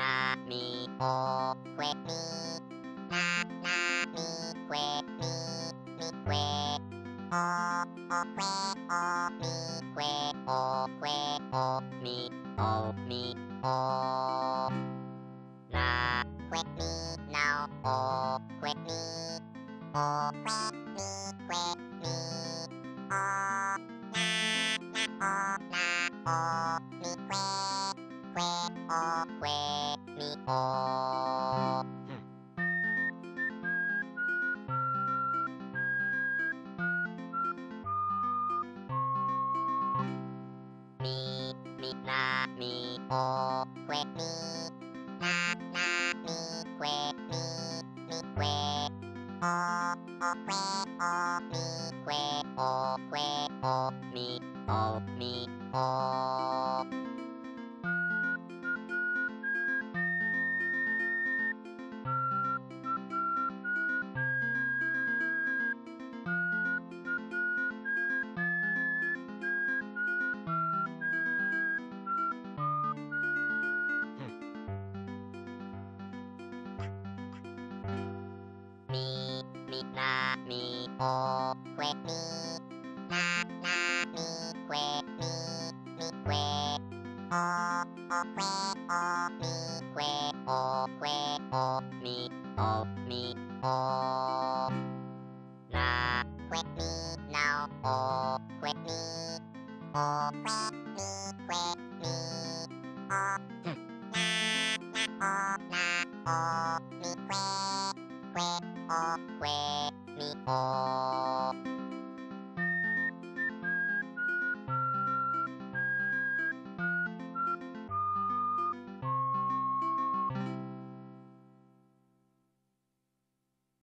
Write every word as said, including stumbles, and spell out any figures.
なみおくえみななみくえみみくえおおくえおみくえおくえおみおみおなくえみなおくえみおくえみくえみおななおなおみくえくえおくえみおみみなみおくえみななみくえみみくえおおくえおみくえおくえおみおみおみみなみおくえみななみくえみみくえおおくえおみくえおくえおみおみおなくえみなおくえみおくえみくえみおななおなおみくえくえおくえみお